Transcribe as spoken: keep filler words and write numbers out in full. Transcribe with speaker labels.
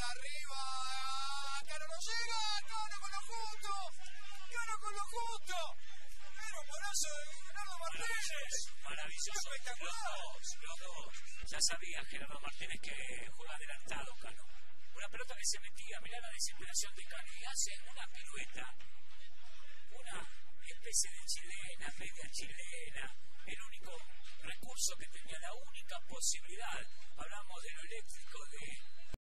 Speaker 1: arriba, Cano no llega, Cano con lo justo, Cano con lo justo, pero un golazo de Gerardo Martínez,
Speaker 2: maravilloso,
Speaker 1: espectacular.
Speaker 2: Los dos, los dos, ya sabía Gerardo Martínez que juega adelantado Cano, una pelota que se metía, mirá la desesperación de Cano y hace una pirueta, una especie de chilena, media chilena, el único recurso que tenía, la única posibilidad, hablamos de lo eléctrico de